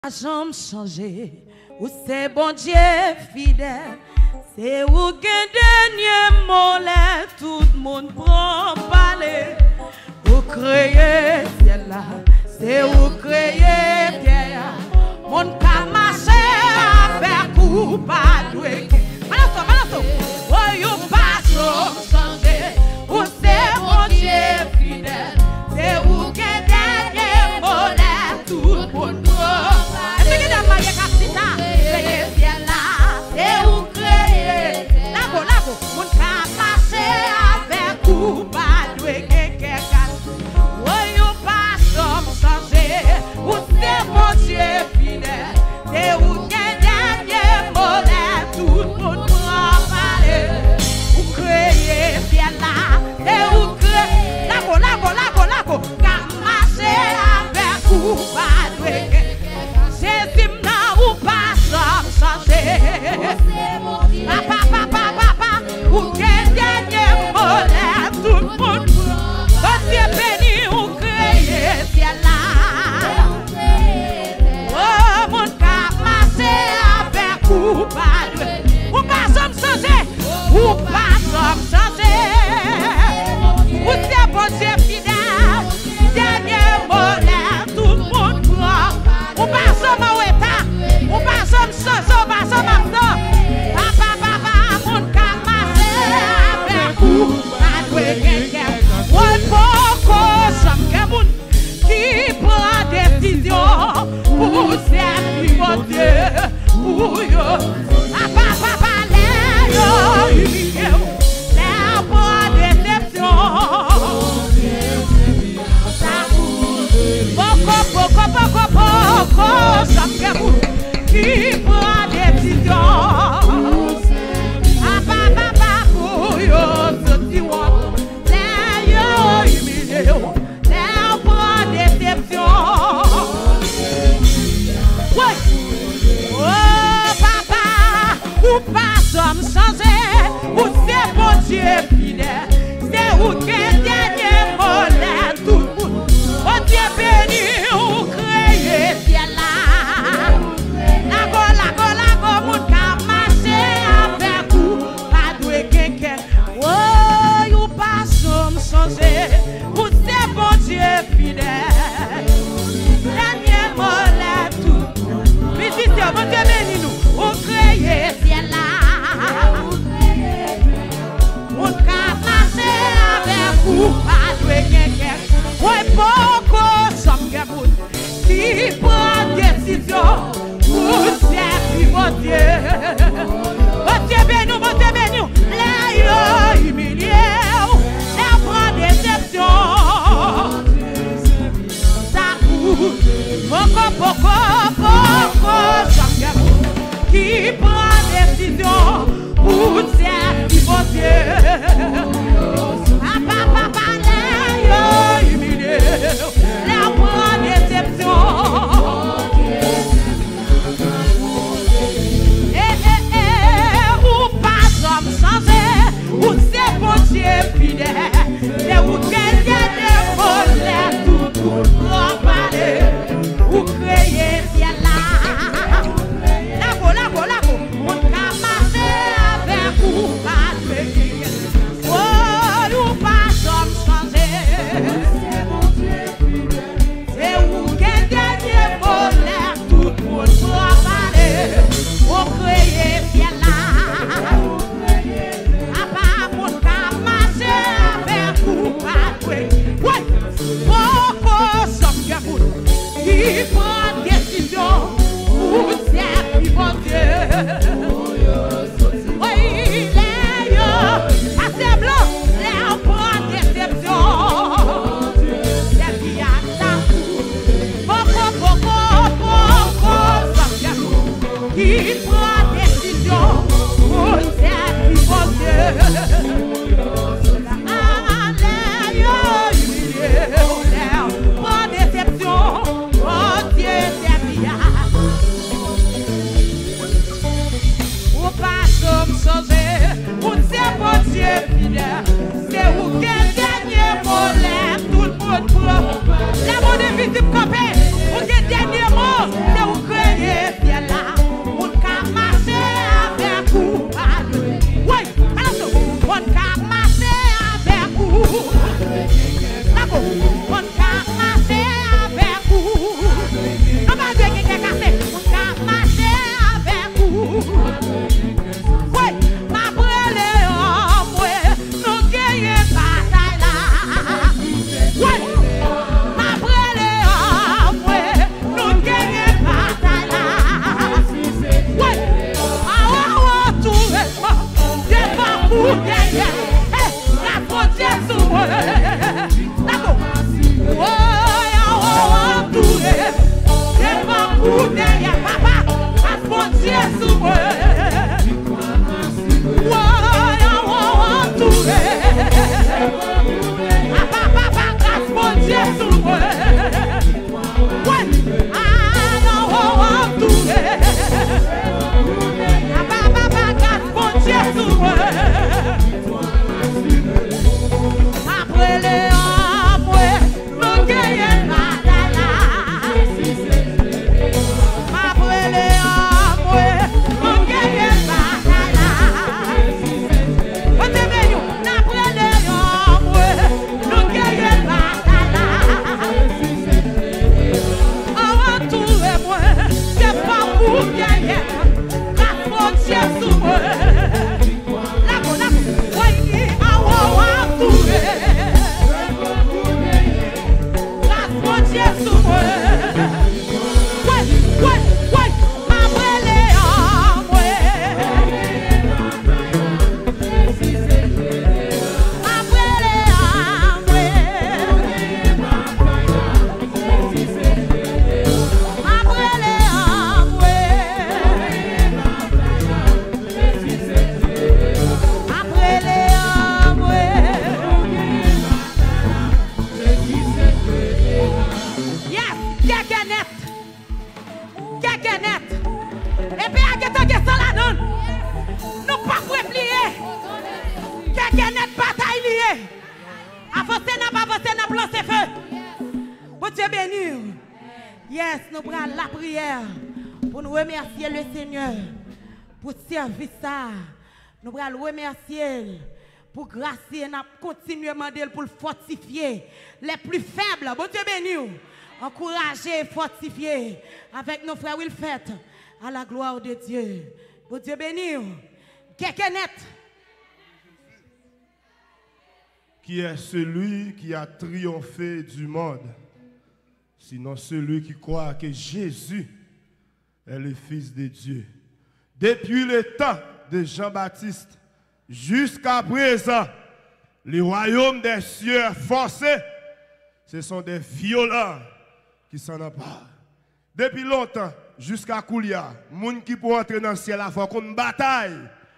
Jamais changé, ou c'est bon Dieu fidèle, c'est où qu'un dernier mot là, tout le monde prend parler. Vous créez ciel là, c'est où créez pierre, mon cas marché avec coup pas doué. Balanço, oh you pas changé, ou c'est bon Dieu fidèle, c'est où qu'un dernier mot là, tout le monde prend parler. La bonne vie de campé, on est dernier mot, c'est où derrière papa, grâce mon Dieu sous moi. Papa, grâce mon Dieu sous moi. Papa, grâce mon Dieu sous moi. Après les hommes, nous gagnons madala. Après les hommes, nous gagnons madala. Après les hommes, nous gagnons madala. Avant tout le monde, c'est pas pour gagner. Grâce mon Dieu sous moi. Yes, nous prenons la prière pour nous remercier le Seigneur pour servir ça. Nous prenons remercier pour gracier, nous continuer à demander pour le fortifier les plus faibles. Bon Dieu béni, encourager, fortifier avec nos frères Wilfred à la gloire de Dieu. Bon Dieu béni, quelqu'un net. Qui est celui qui a triomphé du monde? Sinon celui qui croit que Jésus est le Fils de Dieu. Depuis le temps de Jean-Baptiste jusqu'à présent, les royaumes des cieux forcés, ce sont des violents qui s'en emparent. Depuis longtemps, jusqu'à Koulia, les gens qui peuvent entrer dans le ciel, il faut qu'on bataille.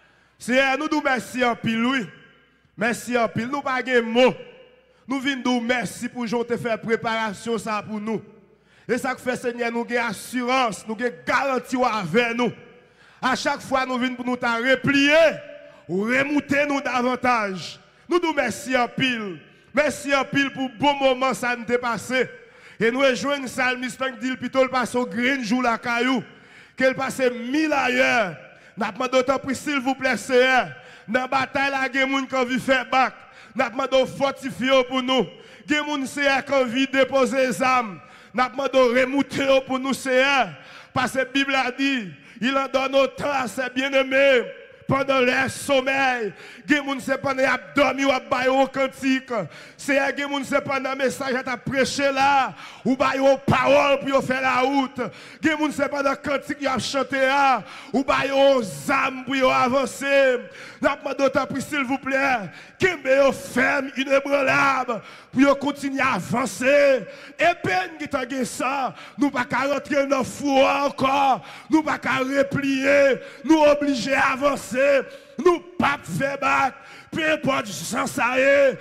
C'est nous nous merci en pile, oui. Merci en pile. Nous pas de mots. Nous venons nous merci pour te faire préparation ça pour nous. Et ça fait Seigneur, nous avons assurance, nous avons garantie avec nous. À chaque fois nous venons pour nous replier ou remonter nous davantage. Nous nous merci en pile. Merci en pile pour bon moment ça nous passé. Et nous rejoignons Salmiste qui dit plutôt le passe au green jour la caillou. Qu'elle passe 1000 ailleurs. Nous demandons d'autant plus s'il vous plaît, Seigneur. Dans la bataille, il y a des gens qui ont vu faire bac. Nous demandons fortifier pour nous. Il y a des gens qui ont vu déposer les âmes. Nous demandons remonter pour nous, Seigneur. Parce que la Bible a dit, il en donne autant à ses bien-aimés pendant leur sommeil. Il y a des gens qui ont dormi ou ont cantique. C'est des gens qui ont message à prêcher là, ou ont parole pour faire la route. Il y a des gens qui ont cantique qui ont chanté là, ou ont âmes pour avancer. Nous demandons s'il vous plaît, qu'ils me ferme inébranlable pour continuer à avancer. Et peine qui t'a gagné ça, nous ne pouvons pas rentrer dans le four encore, nous ne pouvons pas replier, nous obligés à avancer. Nous ne pouvons pas faire battre, peu importe sans ça,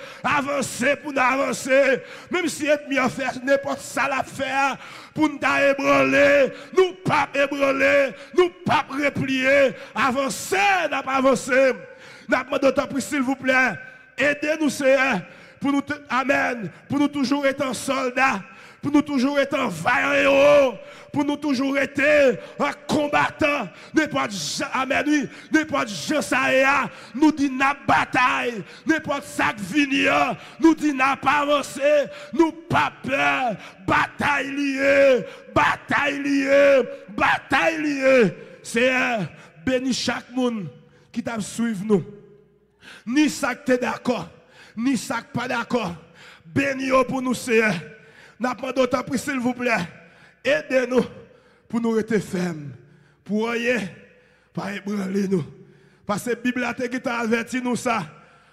avancer pour nous avancer. Même si l'ennemi a fait n'importe ça à faire pour nous ébranler, nous ne pouvons pas ébranler, nous ne pouvons pas replier, avancer, nous ne pas avancer. Nous demandons s'il vous plaît, aidez-nous, Seigneur, pour nous, amen, pour nous toujours être un soldat, pour nous toujours être un vaillant héros, pour nous toujours être un combattant. N'importe amen, oui, n'importe gens ça nous dit n'a bataille, n'importe ça qui vient, nous dit n'a pas avancé, nous pas peur, bataille liée, bataille liée, bataille liée. Seigneur, bénis chaque monde qui t'a suivi nous. Ni ça que tu es d'accord, ni ça que pas d'accord. Bénis pour nous, Seigneur. N'a pas d'autant plus, s'il vous plaît. Aidez-nous pour nous rester fermes. Pour rien, pas ébranler nous. Parce que la Bible a averti nous ça.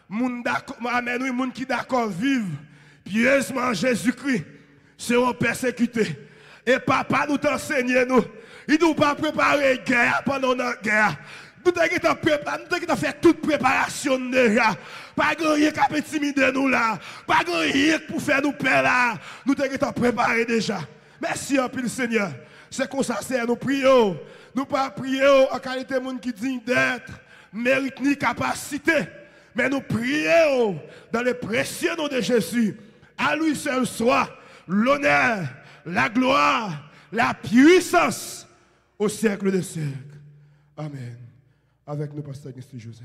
Amen, oui, moun qui d'accord vivent pieusement Jésus-Christ seront persécutés. Et papa nous t'enseigne nous Il nous pas préparer guerre pendant notre guerre. Nous avons fait toute préparation déjà. Pas grand-chose qui a intimider nous là. Pas grand-chose pour faire nous peur là. Nous avons préparé déjà. Merci en pile Seigneur. C'est comme ça, c'est nous prions. Nous pas prier en qualité de monde qui digne d'être, mérite ni capacité. Mais nous prions dans le précieux nom de Jésus. À lui seul soit l'honneur, la gloire, la puissance au siècle des siècles. Amen. Avec nous, pasteur Nestlé Joseph.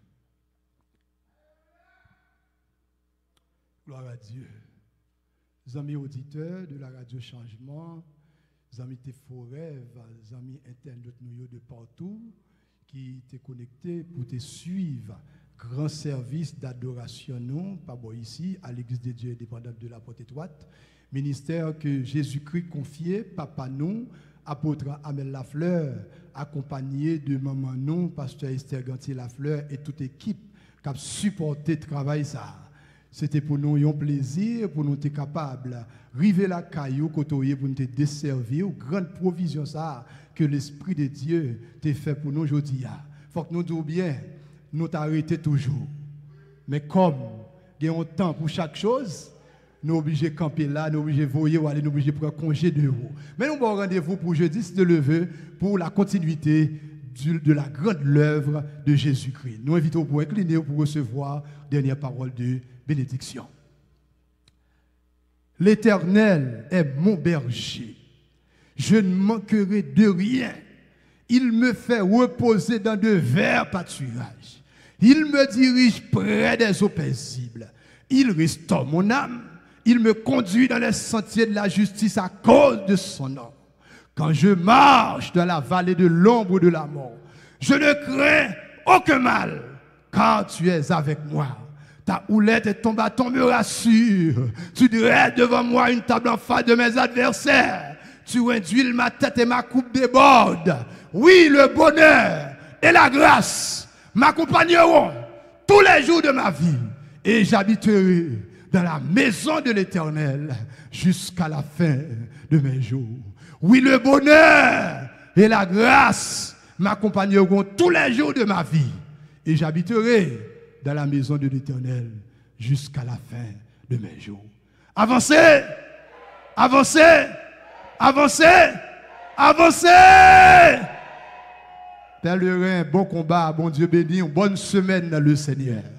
Gloire à Dieu. Amis auditeurs de la radio Changement, amis de Forêt, amis internautes de partout qui t'es connectés pour te suivre. Grand service d'adoration, non, pas bon ici, à l'Église de Dieu indépendante de la Porte Étroite. Ministère que Jésus-Christ confiait, papa nous, apôtre Amel Lafleur, accompagné de maman non, pasteur Esther Gantier Lafleur et toute équipe qui a supporté le travail ça. C'était pour nous un plaisir, pour nous être capables de river la caillou, côtoyer pour nous desservir, grande provision ça que l'Esprit de Dieu t'a fait pour nous aujourd'hui. Il faut que nous disions bien, nous t'arrêter toujours. Mais comme il y a un temps pour chaque chose, nous sommes obligés de camper là, nous sommes obligés de voyer ou aller, nous sommes obligés de prendre congé de vous. Mais nous avons rendez-vous pour jeudi, de lever pour la continuité de la grande œuvre de Jésus-Christ. Nous invitons pour incliner pour recevoir dernière parole de bénédiction. L'Éternel est mon berger. Je ne manquerai de rien. Il me fait reposer dans de verts pâturages. Il me dirige près des eaux paisibles. Il restaure mon âme. Il me conduit dans les sentiers de la justice à cause de son nom. Quand je marche dans la vallée de l'ombre de la mort, je ne crains aucun mal, car tu es avec moi. Ta houlette et ton bâton me rassurent. Tu dresses devant moi une table en face de mes adversaires. Tu induis ma tête et ma coupe déborde. Oui, le bonheur et la grâce m'accompagneront tous les jours de ma vie. Et j'habiterai dans la maison de l'Éternel jusqu'à la fin de mes jours. Oui, le bonheur et la grâce m'accompagneront tous les jours de ma vie. Et j'habiterai dans la maison de l'Éternel jusqu'à la fin de mes jours. Avancez, avancez, avancez, avancez. Pèlerin, bon combat, bon Dieu béni, une bonne semaine dans le Seigneur.